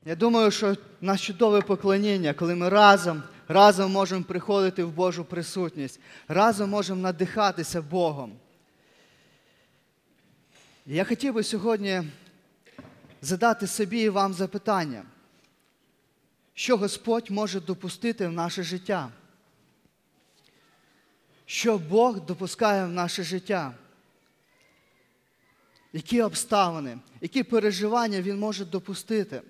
Я думаю, що в нас чудове поклоніння, коли ми разом можемо приходити в Божу присутність, разом можемо надихатися Богом. І я хотів би сьогодні задати собі і вам запитання, що Господь може допустити в наше життя? Що Бог допускає в наше життя? Які обставини, які переживання Він може допустити?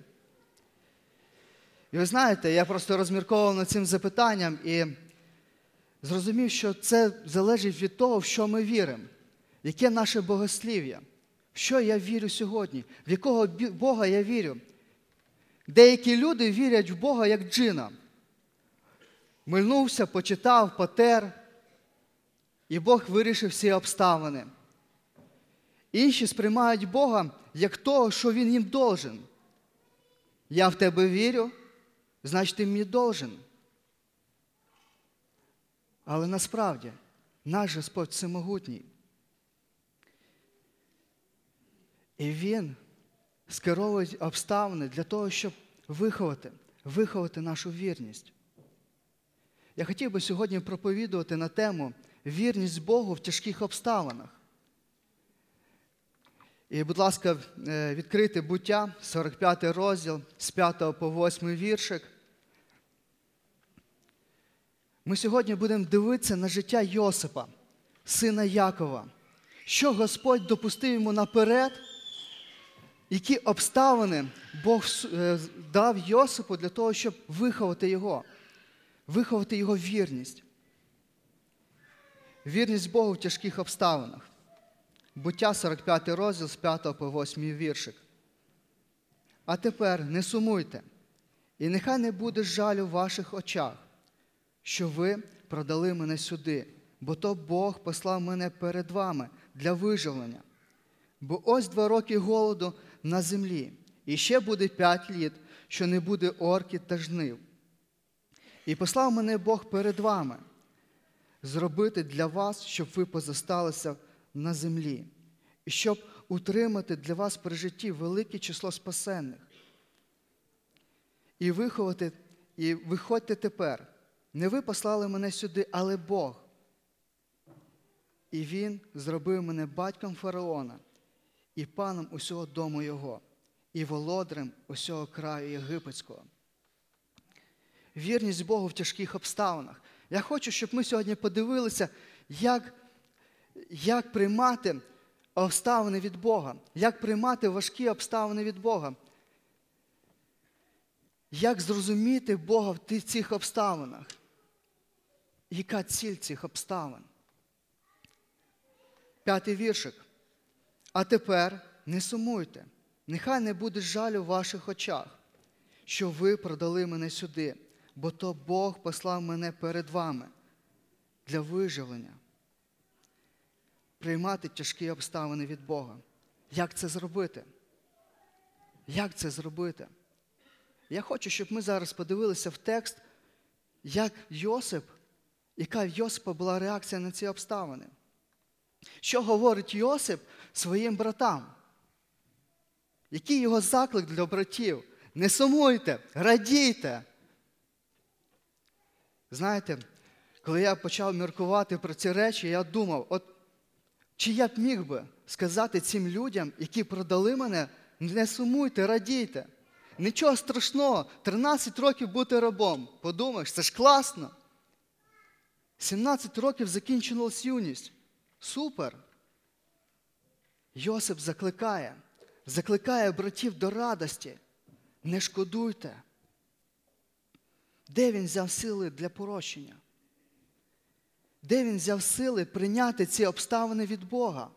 І ви знаєте, я просто розмірковував над цим запитанням і зрозумів, що це залежить від того, в що ми віримо, яке наше богослів'я, в що я вірю сьогодні, в якого Бога я вірю. Деякі люди вірять в Бога як джина. Мильнувся, почитав, потер, і Бог вирішив всі обставини. Інші сприймають Бога як того, що Він їм должен. Я в тебе вірю, значить ти мені должен. Але насправді наш Господь всемогутній. І Він скеровує обставини для того, щоб виховати нашу вірність. Я хотів би сьогодні проповідувати на тему «Вірність Богу в тяжких обставинах». І, будь ласка, відкрийте Буття, 45 розділ, з 5 по 8 віршик. Ми сьогодні будемо дивитися на життя Йосипа, сина Якова. Що Господь допустив йому наперед, які обставини Бог дав Йосипу для того, щоб виховати його вірність. Вірність Богу в тяжких обставинах. Буття, 45 розділ, з 5 по 8 віршик. А тепер не сумуйте, і нехай не буде жалю в ваших очах, що ви продали мене сюди, бо то Бог послав мене перед вами для виживлення. Бо ось 2 роки голоду на землі, і ще буде 5 літ, що не буде орків та жнив. І послав мене Бог перед вами, зробити для вас, щоб ви позосталися на землі, і щоб утримати для вас при житті велике число спасенних. І виходьте тепер. Не ви послали мене сюди, але Бог. І Він зробив мене батьком фараона, і паном усього дому його, і володарем усього краю єгипетського. Вірність Богу в тяжких обставинах. Я хочу, щоб ми сьогодні подивилися, як приймати обставини від Бога, як приймати важкі обставини від Бога, як зрозуміти Бога в цих обставинах, яка ціль цих обставин. 5 віршик. А тепер не сумуйте, нехай не буде жалю в ваших очах, що ви продали мене сюди, бо то Бог послав мене перед вами для виживлення. Приймати тяжкі обставини від Бога. Як це зробити? Як це зробити? Я хочу, щоб ми зараз подивилися в текст, яка в Йосипа була реакція на ці обставини. Що говорить Йосип своїм братам? Який його заклик для братів? Не сумуйте, радійте. Знаєте, коли я почав міркувати про ці речі, я думав, чи я б міг би сказати цим людям, які продали мене, не сумуйте, радійте. Нічого страшного, 13 років бути рабом. Подумаєш, це ж класно. 17 років закінчилась юність. Супер. Йосип закликає братів до радості. Не шкодуйте. Де він взяв сили для прощення? Де він взяв сили прийняти ці обставини від Бога?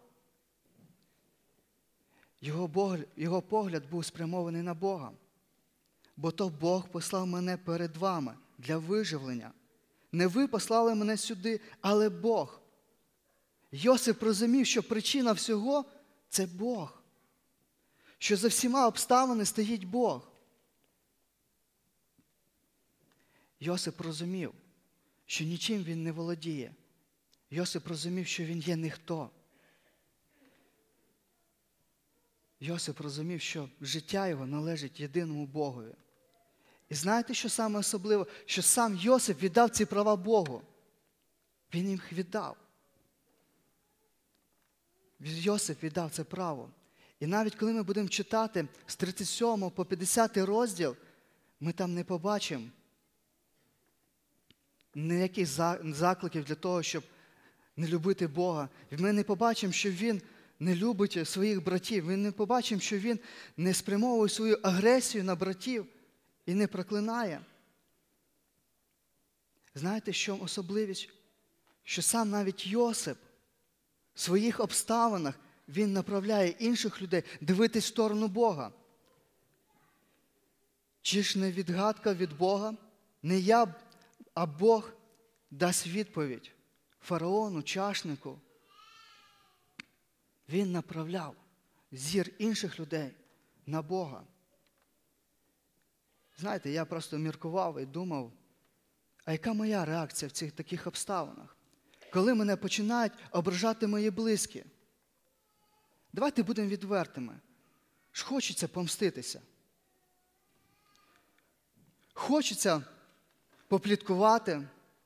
Його погляд був спрямований на Бога. Бо то Бог послав мене перед вами для виживлення. Не ви послали мене сюди, але Бог. Йосип розумів, що причина всього – це Бог. Що за всіма обставинами стоїть Бог. Йосип розумів, що нічим він не володіє. Йосип розумів, що він є ніхто. Йосип розумів, що життя його належить єдиному Богові. І знаєте, що саме особливо? Що сам Йосип віддав ці права Богу. Він їх віддав. Йосип віддав це право. І навіть коли ми будемо читати з 37 по 50 розділ, ми там не побачимо ніяких закликів для того, щоб не любити Бога. Ми не побачимо, що він не любить своїх братів. Ми не побачимо, що він не спрямовує свою агресію на братів і не проклинає. Знаєте, що особливість? Що сам навіть Йосип в своїх обставинах він направляє інших людей дивитись в сторону Бога. Чи ж не відгадка від Бога? Не я, а Бог дасть відповідь фараону, чашнику. Він направляв зір інших людей на Бога. Знаєте, я просто міркував і думав, а яка моя реакція в цих таких обставинах? Коли мене починають ображати мої близькі. Давайте будемо відвертими. Ж хочеться помститися. Хочеться попліткувати.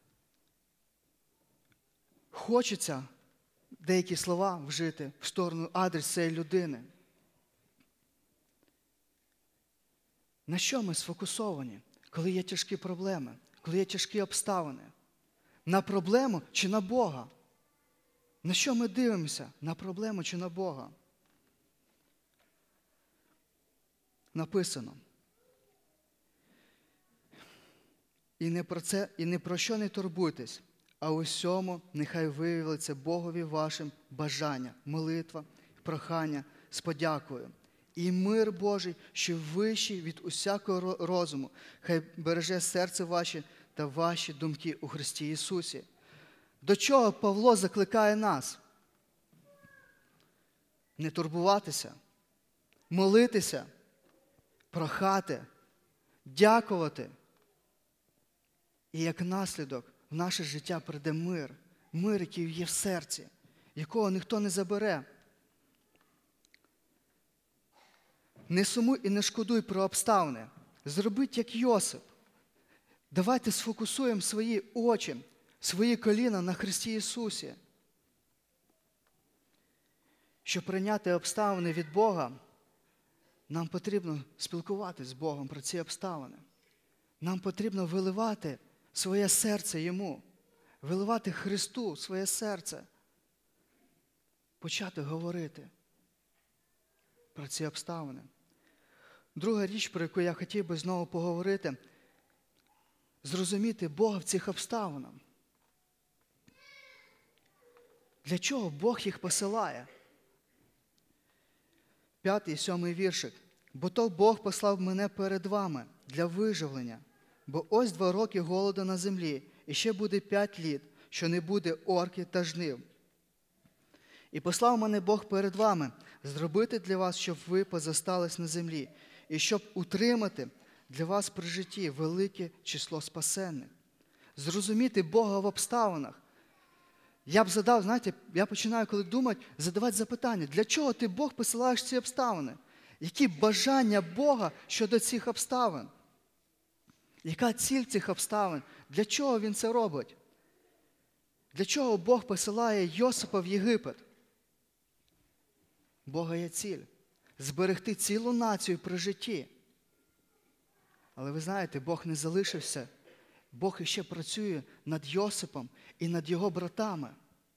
Хочеться деякі слова вжити в сторону адрес цієї людини. На що ми сфокусовані, коли є тяжкі проблеми, коли є тяжкі обставини? На проблему чи на Бога? На що ми дивимося? На проблему чи на Бога? Написано. І не про що не турбуйтесь, а у всьому нехай виявиться Богові вашим бажання, молитва, прохання з подякою. І мир Божий, що вищий від усякого розуму, хай береже серце ваше та ваші думки у Христі Ісусі. До чого Павло закликає нас? Не турбуватися, молитися, прохати, дякувати. І як наслідок в наше життя прийде мир. Мир, який є в серці, якого ніхто не забере. Не сумуй і не шкодуй про обставини. Зробіть, як Йосип. Давайте сфокусуємо свої очі, свої коліна на Христі Ісусі. Щоб прийняти обставини від Бога, нам потрібно спілкуватися з Богом про ці обставини. Нам потрібно виливати своє серце Йому, виливати Христу своє серце, почати говорити про ці обставини. Друга річ, про яку я хотів би знову поговорити, зрозуміти Бога в цих обставинах. Для чого Бог їх посилає? 5 і 7 віршик. «Бо то Бог послав мене перед вами для виживлення, бо ось 2 роки голоду на землі, і ще буде 5 літ, що не буде орки та жнив. І послав мене Бог перед вами зробити для вас, щоб ви позостались на землі, і щоб утримати для вас при житті велике число спасенних». Зрозуміти Бога в обставинах. Я б задав, знаєте, я починаю, коли думати, задавати запитання, для чого ти, Бог, посилаєш ці обставини? Які бажання Бога щодо цих обставин? Яка ціль цих обставин? Для чого Він це робить? Для чого Бог посилає Йосипа в Єгипет? Бога є ціль – зберегти цілу націю при житті. Але ви знаєте, Бог не залишився. Бог іще працює над Йосипом і над його братами.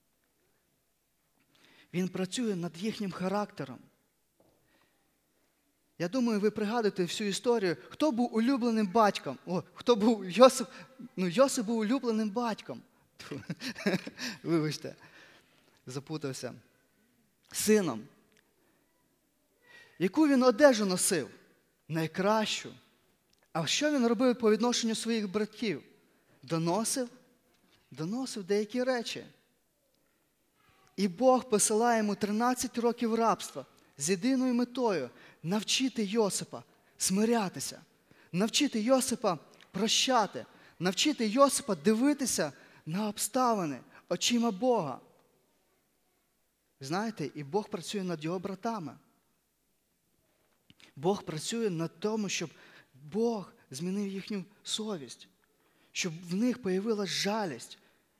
Він працює над їхнім характером. Я думаю, ви пригадуєте всю історію, хто був улюбленим батьком. Хто був Йосип? Йосип був улюбленим батьком. Вибачте, запутався. Сином. Яку він одежу носив? Найкращу. А що він робив по відношенню своїх братів? Доносив деякі речі. І Бог посилає йому 13 років рабства з єдиною метою – навчити Йосипа смирятися, навчити Йосипа прощати, навчити Йосипа дивитися на обставини очима Бога. Знаєте, і Бог працює над його братами. Бог працює над тому, щоб Бог змінив їхню совість, щоб в них появилась жалість,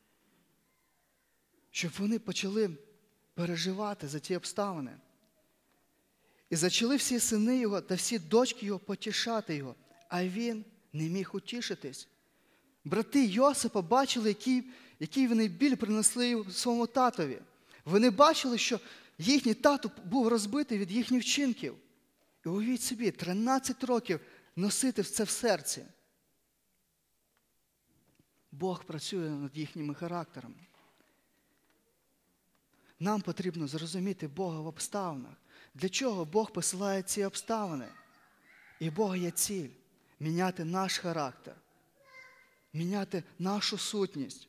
щоб вони почали переживати за ті обставини. І зачали всі сини його та всі дочки його потішати його, а він не міг утішитись. Брати Йосипа бачили, який вони біль принесли своєму татові. Вони бачили, що їхній тато був розбитий від їхніх вчинків. І уявіть собі, 13 років носити це в серці. Бог працює над їхніми характерами. Нам потрібно зрозуміти Бога в обставинах. Для чого Бог посилає ці обставини? І Бога є ціль – міняти наш характер, міняти нашу сутність.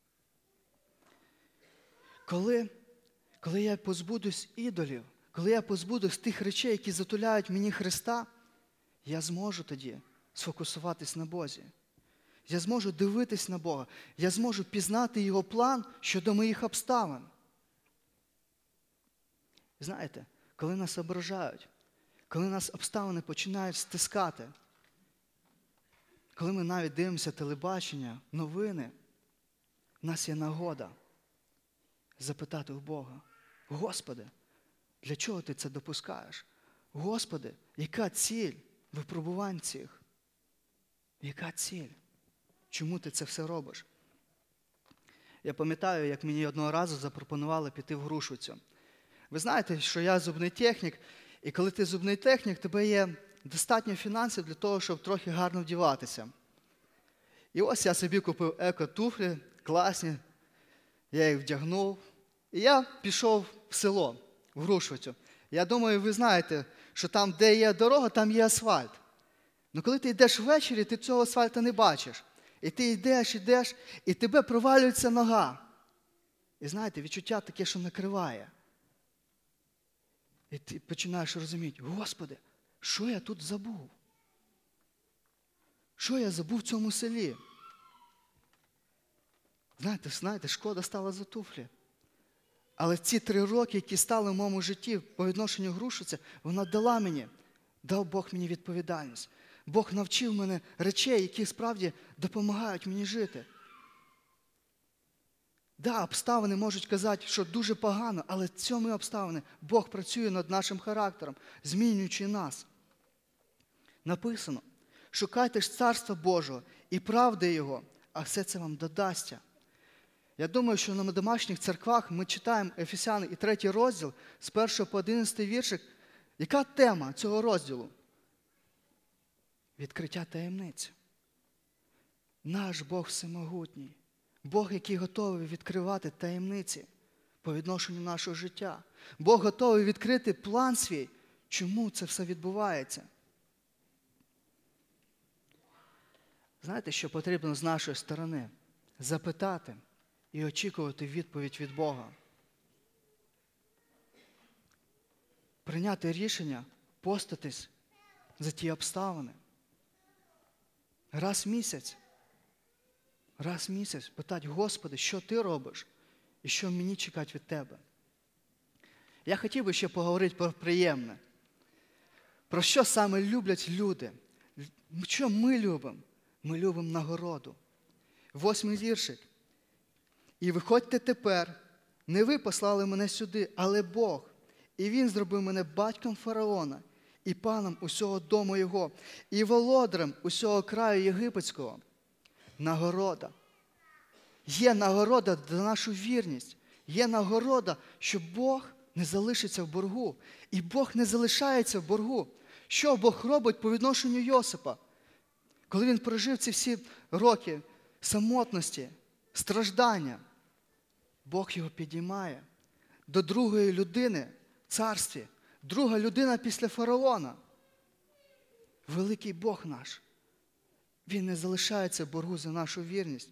Коли я позбудусь ідолів, коли я позбудусь тих речей, які затуляють мені Христа, я зможу тоді сфокусуватись на Бозі. Я зможу дивитись на Бога. Я зможу пізнати Його план щодо моїх обставин. Знаєте, коли нас ображають, коли нас обставини починають стискати, коли ми навіть дивимося телебачення, новини, в нас є нагода запитати у Бога: Господи, для чого Ти це допускаєш? Господи, яка ціль випробувань цих? Яка ціль? Чому Ти це все робиш? Я пам'ятаю, як мені одного разу запропонували піти в Грушвицю. Ви знаєте, що я зубний технік, і коли ти зубний технік, тебе є достатньо фінансів для того, щоб трохи гарно вдіватися. І ось я собі купив еко-туфлі, класні, я їх вдягнув, і я пішов в село, в Грушвицю. Я думаю, ви знаєте, що там, де є дорога, там є асфальт. Але коли ти йдеш ввечері, ти цього асфальту не бачиш. І ти йдеш, і тебе провалюється нога. І знаєте, відчуття таке, що накриває. І ти починаєш розуміти: Господи, що я тут забув? Що я забув в цьому селі? Знаєте, шкода стала за туфлі. Але ці 3 роки, які стали в моєму житті по відношенню Грушвиці, вона дав Бог мені відповідальність. Бог навчив мене речей, які справді допомагають мені жити. Да, обставини можуть казати, що дуже погано, але цьому обставини Бог працює над нашим характером, змінюючи нас. Написано: шукайте ж Царства Божого і правди Його, а все це вам додасться. Я думаю, що на домашніх церквах ми читаємо Ефесяни і 3 розділ, з 1 по 11 віршик. Яка тема цього розділу? Відкриття таємниць. Наш Бог всемогутній. Бог, який готовий відкривати таємниці по відношенню нашого життя. Бог готовий відкрити план свій, чому це все відбувається. Знаєте, що потрібно з нашої сторони? Запитати і очікувати відповідь від Бога. Прийняти рішення поститись за ті обставини. Раз в місяць питати: Господи, що Ти робиш і що мені чекати від Тебе? Я хотів би ще поговорити про приємне. Про що саме люблять люди? Що ми любимо? Ми любимо нагороду. 8 віршик. І виходьте тепер, не ви послали мене сюди, але Бог. І Він зробив мене батьком фараона, і паном усього дому його, і володарем усього краю єгипетського. Нагорода. Є нагорода за нашу вірність. Є нагорода, що Бог не залишиться в боргу. І Бог не залишається в боргу. Що Бог робить по відношенню Йосипа? Коли він прожив ці всі роки самотності, страждання, Бог його підіймає до другої людини в царстві. Друга людина після фараона. Великий Бог наш. Він не залишається в боргу за нашу вірність.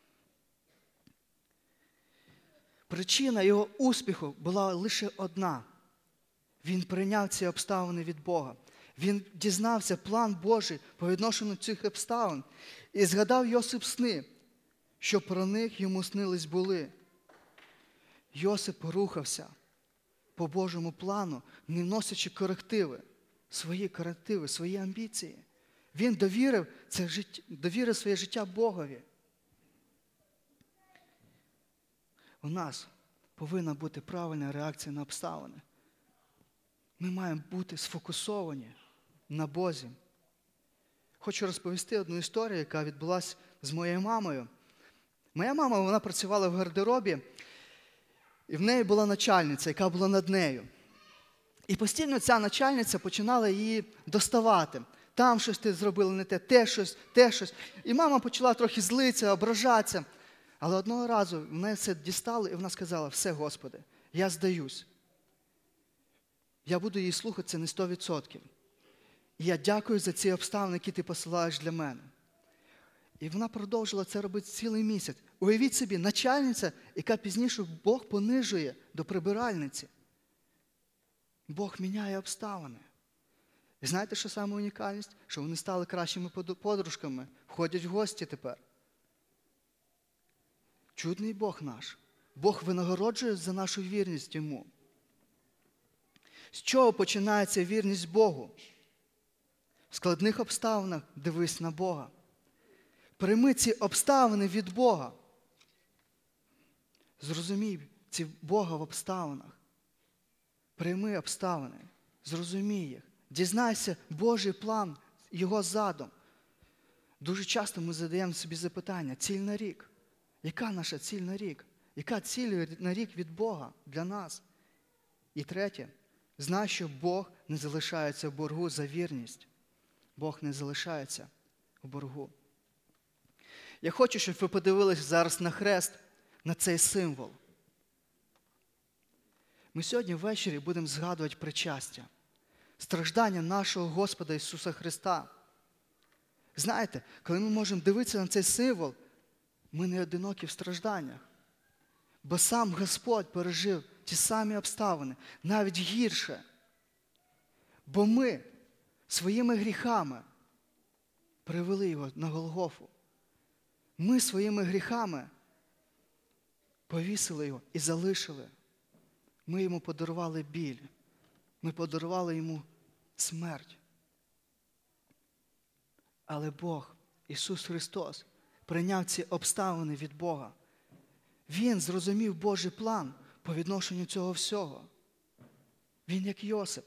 Причина його успіху була лише одна. Він прийняв ці обставини від Бога. Він дізнався план Божий по відношенню цих обставин. І згадав Йосип сни, що про них йому снились були. Йосип рухався по Божому плану, не вносячи корективи свої корективи, свої амбіції. Він довірив своє життя Богові. У нас повинна бути правильна реакція на обставини. Ми маємо бути сфокусовані на Бозі. Хочу розповісти одну історію, яка відбулася з моєю мамою. Моя мама, вона працювала в гардеробі, і в неї була начальниця, яка була над нею. І постійно ця начальниця починала її доставати. Там щось ти зробила не те, те щось. І мама почала трохи злитися, ображатися. Але одного разу в неї це дістало, і вона сказала: все, Господи, я здаюсь. Я буду її слухатися не 100%. І я дякую за ці обставини, які ти посилаєш для мене. І вона продовжила це робити цілий місяць. Уявіть собі, начальниця, яка пізніше Бог понижує до прибиральниці. Бог міняє обставини. І знаєте, що саме унікальність? Що вони стали кращими подружками, ходять в гості тепер. Чудний Бог наш. Бог винагороджує за нашу вірність Йому. З чого починається вірність Богу? В складних обставинах дивись на Бога. Прийми ці обставини від Бога. Зрозумій ці Бога в обставинах. Прийми обставини, зрозумій їх. Дізнайся Божий план, Його задум. Дуже часто ми задаємо собі запитання: ціль на рік. Яка наша ціль на рік? Яка ціль на рік від Бога для нас? І третє. Знай, що Бог не залишається в боргу за вірність. Бог не залишається в боргу. Я хочу, щоб ви подивилися зараз на хрест, на цей символ. Ми сьогодні ввечері будемо згадувати причастя, страждання нашого Господа Ісуса Христа. Знаєте, коли ми можемо дивитися на цей символ, ми не одинокі в стражданнях. Бо сам Господь пережив ті самі обставини, навіть гірше. Бо ми своїми гріхами привели Його на Голгофу. Ми своїми гріхами повісили Його і залишили. Ми Йому подарували біль. Ми подарували Йому смерть. Але Бог, Ісус Христос, прийняв ці обставини від Бога. Він зрозумів Божий план по відношенню цього всього. Він як Йосип.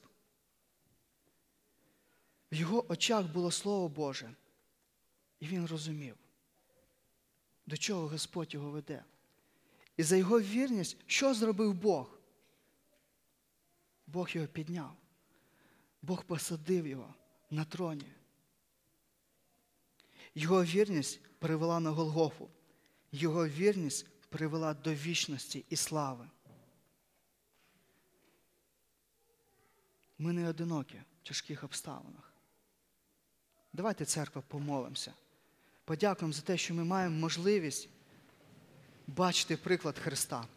В його очах було Слово Боже. І він розумів, до чого Господь його веде. І за його вірність, що зробив Бог? Бог його підняв. Бог посадив його на троні. Його вірність привела на Голгофу. Його вірність привела до вічності і слави. Ми не одинокі в тяжких обставинах. Давайте, церква, помолимося. Подякуємо за те, що ми маємо можливість бачити приклад Христа.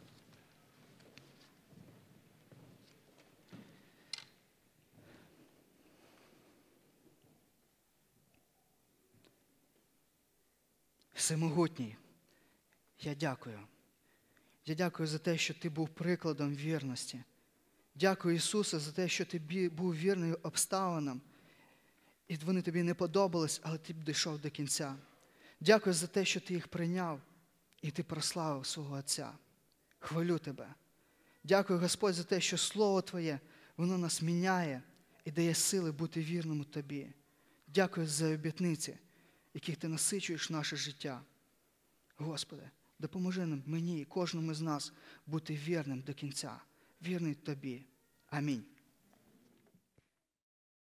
Всемогутній, я дякую. Я дякую за те, що Ти був прикладом вірності. Дякую, Ісусе, за те, що Ти був вірний обставинам. І вони Тобі не подобались, але Ти дійшов до кінця. Дякую за те, що Ти їх прийняв і Ти прославив свого Отця. Хвалю Тебе. Дякую, Господь, за те, що Слово Твоє, воно нас міняє і дає сили бути вірним Тобі. Дякую за обітниці, яких Ти насичуєш наше життя. Господи, допоможи нам, мені і кожному з нас бути вірним до кінця, вірний Тобі. Амінь.